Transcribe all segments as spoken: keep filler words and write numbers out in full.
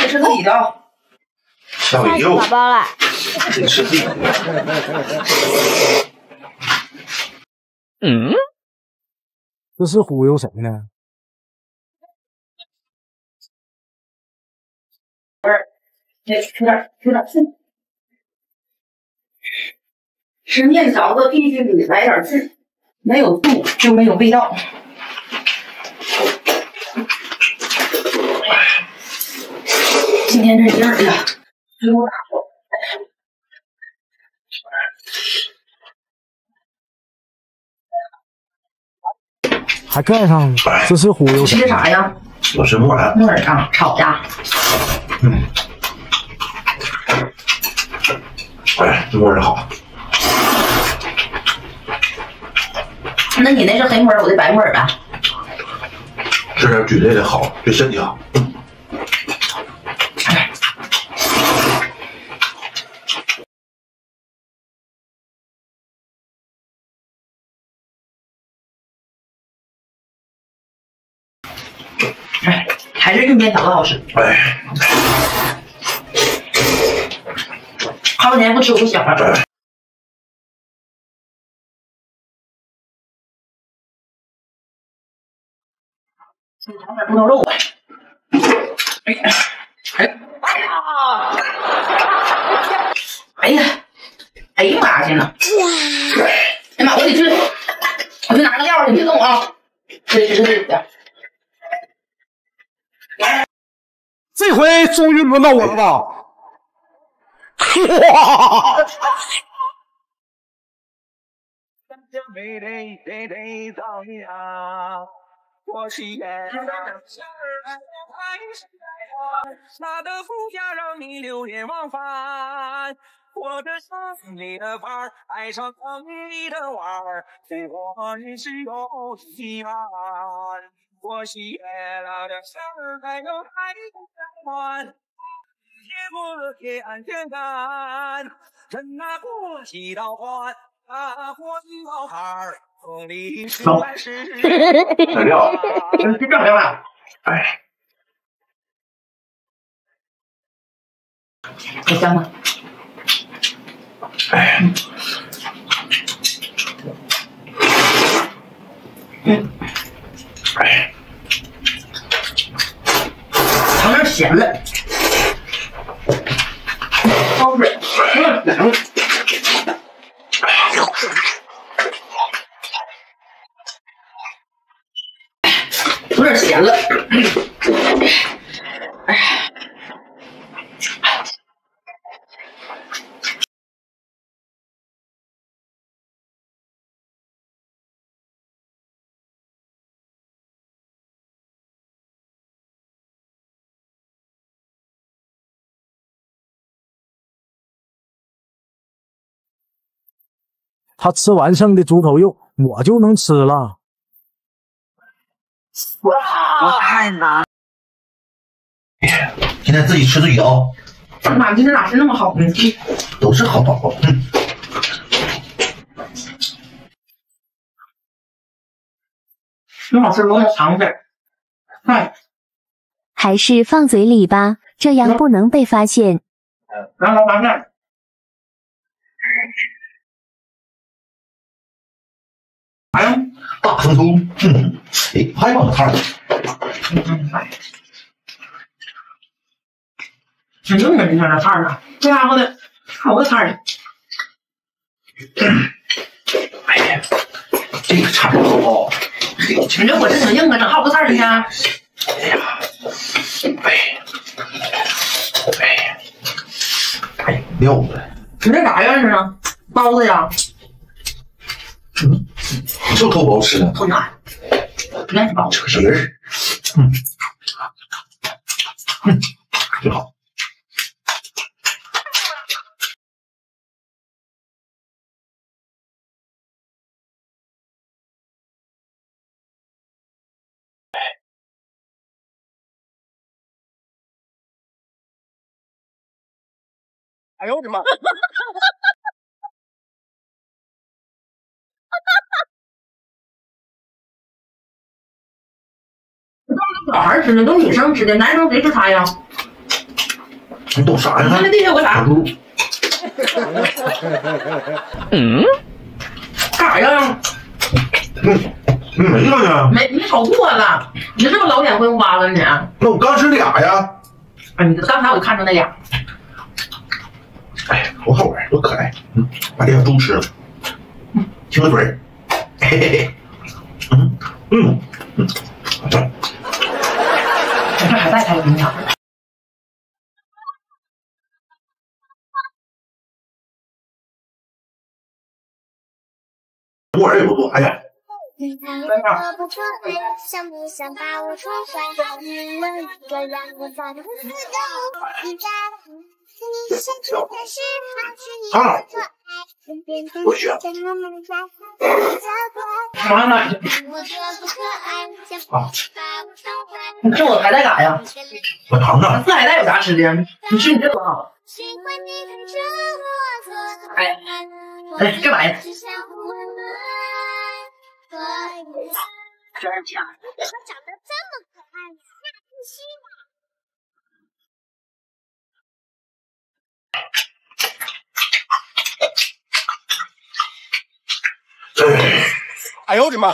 吃自己的啊。 吓我一跳。 宝宝了。 得吃自己的。 嗯，这是忽悠谁呢？ 不是，哎，吃点，吃点刺。吃面饺子必须得来点刺，没有醋就没有味道。今天这劲儿呀，给我打过。 还盖上，这是忽悠谁？ 吃啥呀？ 我吃木耳。 木耳啊，炒的。 嗯。哎，木耳好。 那你那是黑木耳，我的白木耳呗。 吃点菌类的好，对身体好。 哎，还是玉面饺子好吃。 哎， 好几年不吃我不想了。再尝点葡萄肉。哎呀，哎呀，哎呀，哎呀妈呀！天呐！哎妈，我得去，我去拿个料，你别动啊！这这这这。 这回终于轮到我了吧？哇！ 我喜悦，那的福家让你流连忘返。我的心里的伴儿，爱上你的玩儿，对我人是有遗憾。我喜悦了的事儿，还有爱的欢，也不给安全感。人那过几道关，啊过几道坎儿。 走，材料， 嗯，这漂亮啊！ 哎， 还香吗？ 哎， 嗯， 哎， 尝点咸的，烧水，有点凉。有点咸了，哎呀， 他吃完剩的猪头肉，我就能吃了。 哇，太难！ 现在自己吃自己的啊！ 妈，今天咋是那么好呢？ 都是好宝宝。嗯。 挺好吃，我想尝点。哎， 还是放嘴里吧，这样不能被发现。 让老板看。哎呀， 大葱头，嗯，哎，还有个汤。 嗯，哎，真正的今天的菜呢，这家伙的好个菜呢。 哎呀，这个菜好。 你这伙食挺硬啊，整好个菜儿呢。 哎呀，哎，哎，哎，料子。 你这啥样式啊？包子呀？ 嗯，就够不好吃的。 不难，不难吃包扯什么人？嗯，嗯，挺好。 哎呦我的妈！ 小孩吃的，都女生吃的，男生谁吃它呀？ 你懂啥呀？ 你看那地下有个啥？ 嗯， 干啥呀？ 嗯，没了呢。 没，你炒错了。你是不是老眼昏花了你？ 那我刚吃俩呀。 哎，你刚才我就看着那俩。 哎，多好玩，多可爱。嗯，把这条猪吃了。嗯，亲个嘴。嘿嘿嘿。嗯嗯嗯。好的。 这还带开冰箱。 我儿也不多，哎呀。 你看我可不可爱，想不想把我宠坏？你问一个让我在乎的你在乎，你生气的时候是你的可爱，身边的人我们在乎你的可妈奶爱，我可不可爱，想不想把我宠坏？ 你吃我海带干啥呀？ 我糖呢？ 吃海带有啥吃的？你吃你这多好。 喜欢你看着我做哎哎，这玩意儿。真假的？ 我长得这么可爱，那不是哎， 哎呦我的妈！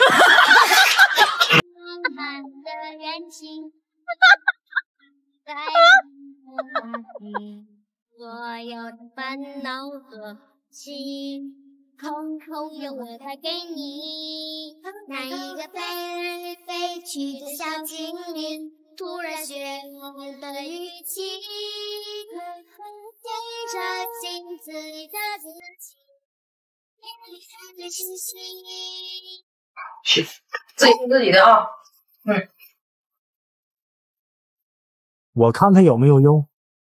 满的人情，在我里，所有的烦恼和情。空空有我带给你，那一个飞来飞去的小精灵，突然学会了语气，对着镜子里的自己，眼里看着星星。 行， 自己听自己的啊。嗯。 我看看有没有用。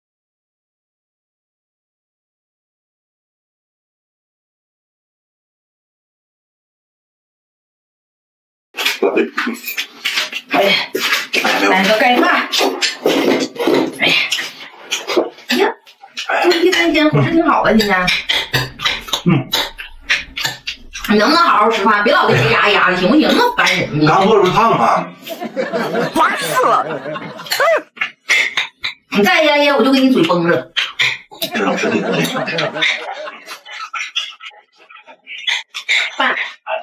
哎呀，来个盖饭。哎呀，哎呀，这一三天伙食挺好的，今天。 嗯。 你能不能好好吃饭？别老在这压压的，行不行？那烦人呢。 刚做的不是烫吗？ 烦死了！你再压压，我就给你嘴崩了。 这老师挺累。 饭。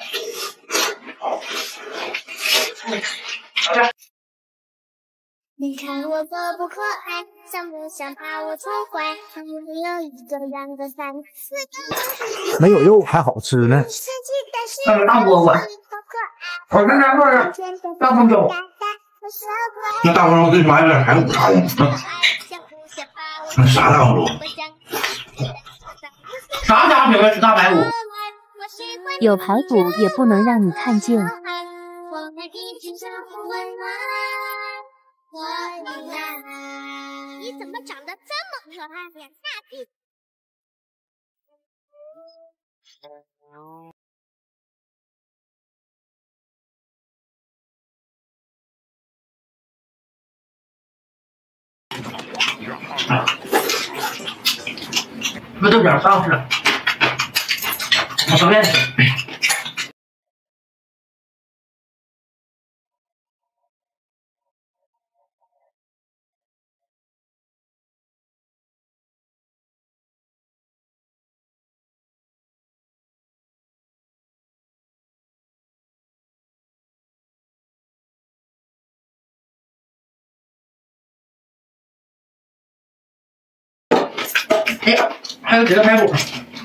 你看我可不可爱，想不想把我宠坏？有一个两个三四个， 没有肉还好吃呢。 嗯，大饽饽。我看看这是大丰粥。 那大丰粥最起码有点排骨啥的。那啥大丰粥？ 啥家庭吃大排骨？ 有排骨也不能让你看见。 你怎么长得这么可爱呀？那你不就点饭吃了，我随便吃。哎，还有几个排骨。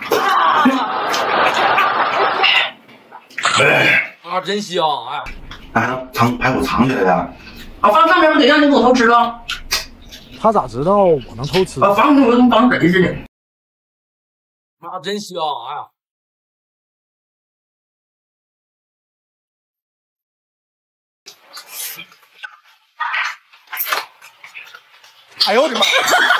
哎， 啊，真香！哎， 哎，藏排骨藏起来的。 啊，放上面不得让你给我偷吃了？ 他咋知道我能偷吃？ 啊，防我跟防贼似的。 啊，真香！哎。哎呦我的妈！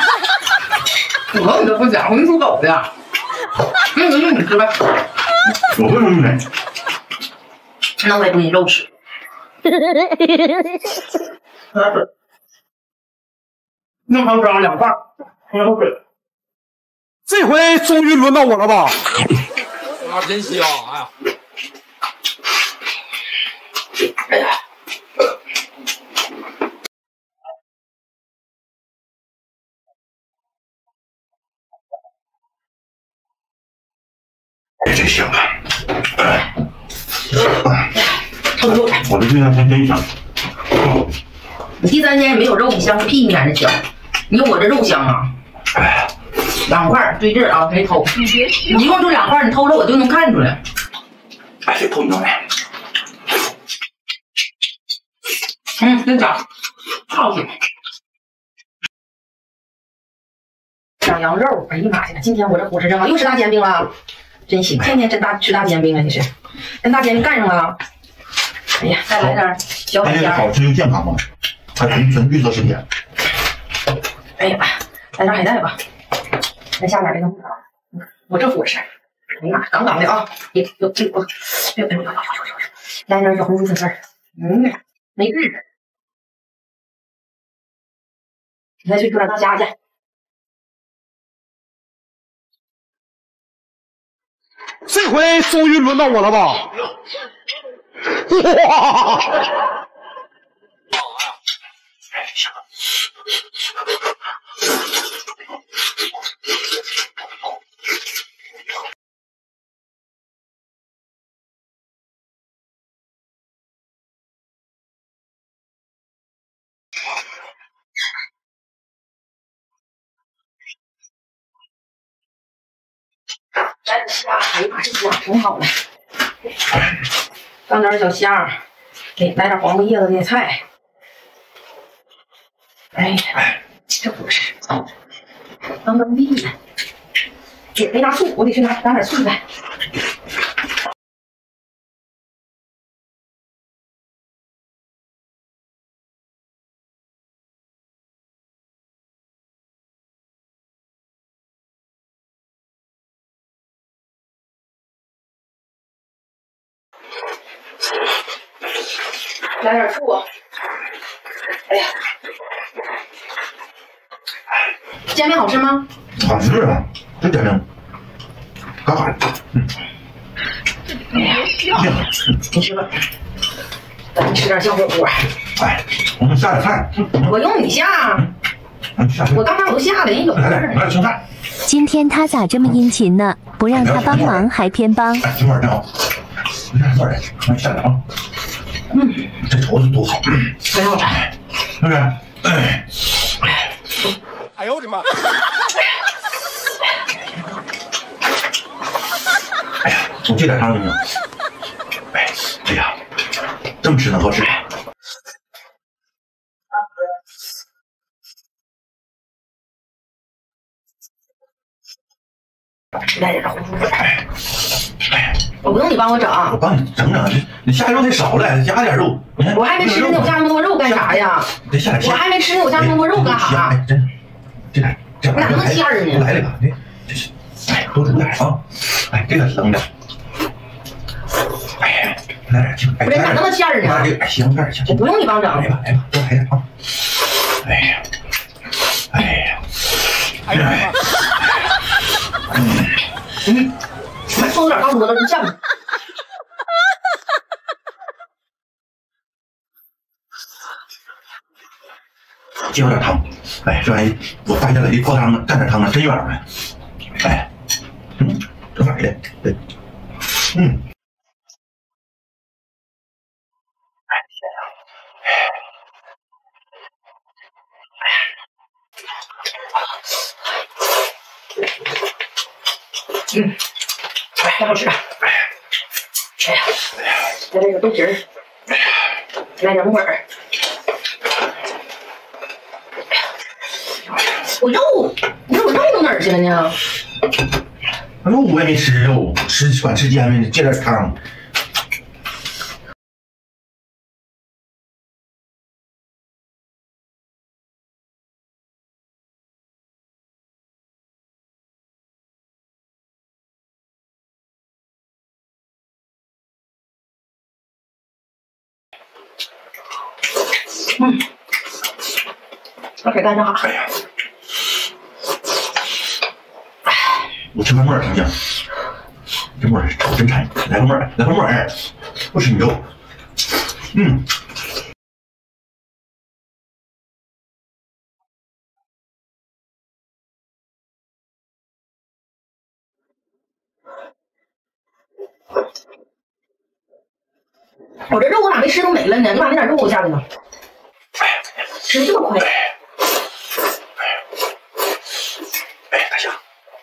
我你都不讲，我跟你属狗的。那个就你吃呗。 我为什么没？ 那我也不给你肉吃。那还有这样两块，还有水。 这回终于轮到我了吧？ 啊，真香！哎呀， 哎呀。 香啊！哎， 撑住了。 我这对象真真香。 你第三天也没有肉，你香个屁！你在这香，你有我这肉香啊！ 哎， 两块对劲儿啊，没偷。你别你一共就两块，你偷了我就能看出来。 哎，这偷你弄的。 嗯，真香，好香。长羊肉，哎呀妈呀！今天我这伙食真好，又吃大煎饼了，真行，天天真大吃大煎饼啊！你是跟大煎饼干上了。哎呀，再来点小海鲜。 好吃又健康嘛，还纯纯绿色食品。 哎呀，来点海带吧，再下点这个，我这伙食，哎呀妈，杠杠的啊！别别别别别别别！来点小红薯丝，嗯，没日子。你再去煮点大虾去。 这回终于轮到我了吧？哇！ 来点虾，哎呀妈，这虾挺好的。放点小虾，给来点黄瓜叶子的菜。哎呀，这不是当当地呢。也没拿醋，我得去拿拿点醋来。来点醋。哎呀，煎饼好吃吗？ 好吃啊，这煎饼，嘎嘎的。嗯。 哎呀，你吃吧，咱吃点小火锅。 哎，我们下点菜。 我用你下。 嗯，下。 我刚才我都下了，人有事来来，来点青菜。 今天他咋这么殷勤呢？不让他帮忙还偏帮。 哎，这味儿真好。你看多少人？来下点啊。嗯，这头子多好。 很好吃， 是不是？哎。 哎呦我的妈！ 哎呀，我这点汤行不行？哎，哎呀，这么吃能好吃？ 来点红薯粉。 哎，哎， 我不用你帮我整， 我帮你整整，你你下肉太少了，加点肉。你看， 我还没吃呢，我加那么多肉干啥呀？ 得下点馅。 我还没吃呢，我加那么多肉干啥？ 哎，真，这点这玩意儿哪能馅儿呢？ 来了吧，这这是，哎，多煮点啊！哎，这个冷的。哎呀，来点青，哎， 不是哪那么馅儿呢？ 这个哎，香干香。 我不用你帮整。 来吧来吧，多来点啊！哎呀，哎呀，哎呀，嗯，还放点大锅子酱。接有点汤，哎，这玩意我发现了，一泡汤啊，蘸点汤啊，真有点儿哎，嗯，正好的，对，嗯，哎，嗯，哎，太好吃了，哎呀，哎呀，来这个豆皮儿，来点木耳。我肉，你说我肉都哪儿去了呢？ 肉我也没吃肉，吃管吃煎饼，接点汤。 嗯，把水干上好。 哎呀，我吃块木耳行不行？这木耳炒真馋，来个木耳，来个木耳，不吃你肉。嗯。 我这肉我咋没吃都没了呢？你把那点肉给我下来呢？吃这么快？ 哎，大香，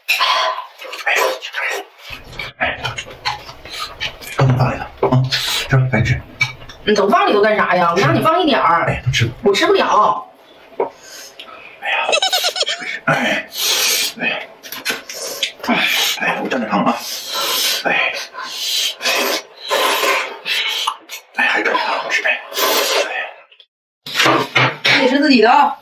哎，哎，刚才放里了啊，这赶紧吃。 你都放里头干啥呀？我让你放一点儿。 哎，都吃。 我吃不了。 哎呀，哎，哎，哎，我蘸点汤啊。哎，哎，还蘸点汤好吃哎。 自己吃自己的啊。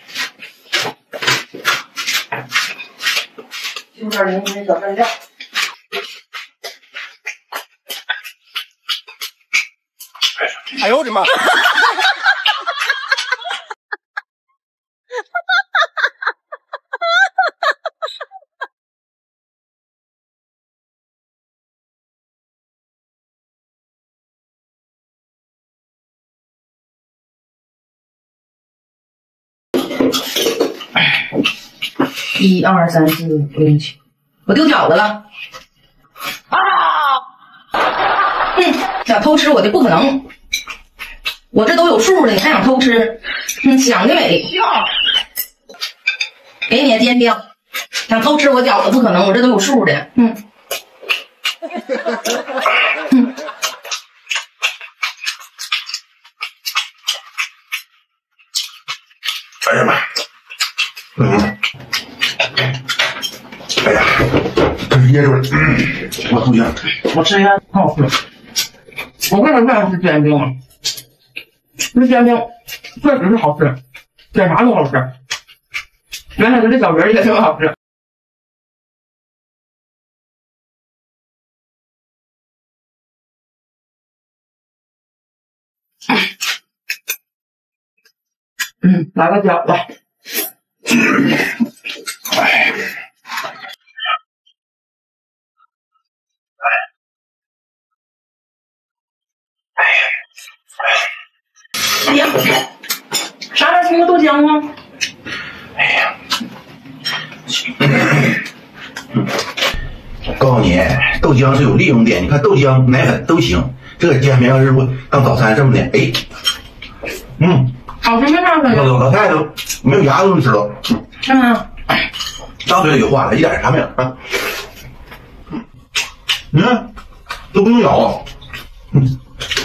就点零点小蘸料。 哎呦我的妈！ 一二三四五六七，我丢饺子了！啊！嗯，想偷吃我的不可能，我这都有数的，你还想偷吃？嗯，想得美！给你煎饼，想偷吃我饺子不可能，我这都有数的。嗯。嗯。 哎呀妈！嗯。哎呀，这是噎住了。嗯，我头晕。 我吃一下，很好吃。我为什么爱吃煎饼啊？这煎饼确实是好吃，点啥都好吃。原来这小人也挺好吃。嗯，来个饺子。 哎。 哎呀，啥玩意冲个豆浆吗？ 哎呀，告诉你，豆浆是有利用的，你看豆浆、奶粉都行。这个煎饼要是我当早餐这么的，哎，嗯， 好吃没啥可老老太太都没有牙都能吃了， 是吗？ 张嘴里就化了，一点啥没有啊。你看，都不用咬，嗯。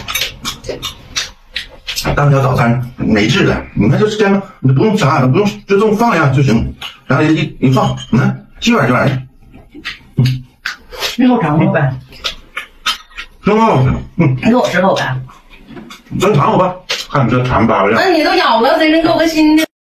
当条早餐没治的，你看这煎饼，你不用啥，不用就这么放下就行，然后一一放，你看这玩意儿这玩意儿， 嗯，你给我尝尝呗， 挺好吃，嗯， 你给我吃口呗， 咱尝尝吧，看你这馋巴巴的。 那你都咬了，谁能给我个新的？